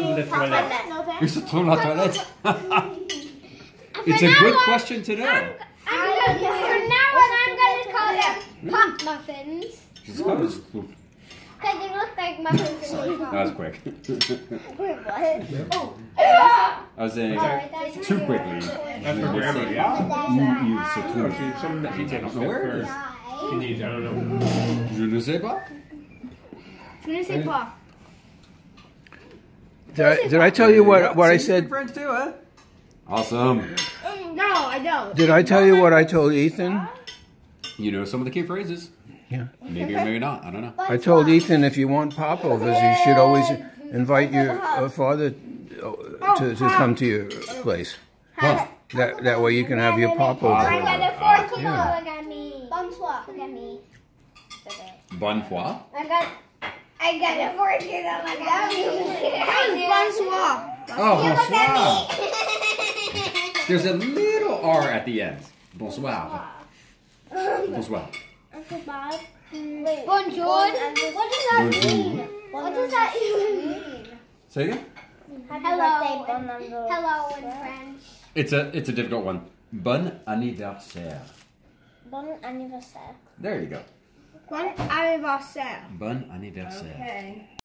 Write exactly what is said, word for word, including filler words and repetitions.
Le toilette. Ils se trouvent la toilette. It's a good question to know. I'm gonna, for now on, I'm gonna call them pop muffins. Je sais pas, mais je trouve. Because they look like muffins in the That was quick. Wait, what? Oh. I was saying That's too quickly. That's for grammar, yeah? You se trouve. Something that she takes I don't know where it is. She needs, I don't know. Je ne sais pas. Je ne sais pas. Did I, did I tell you what, what I See, you said? speak French too, huh? Awesome. No, I don't. Did I tell you what I told Ethan? You know some of the key phrases. Yeah. Maybe or maybe not. I don't know. I told Ethan if you want popovers, you should always invite your uh, father uh, to, to come to your place. Huh. That that way you can have your I popovers. got a fork, you know, Yeah. look at me. Bonsoir, look at me. Bonne foi. I got, I got a fork, you know, look at me. Bonsoir. Oh, Look at bonsoir. me. There's a little R at the end. Bonsoir. Bonsoir. Wait, bonjour. What does that mean? What does that even mean? Say again? Hello. Hello in French. It's a it's a difficult one. Bon anniversaire. Bon anniversaire. There you go. Bon anniversaire. Bon anniversaire. Okay.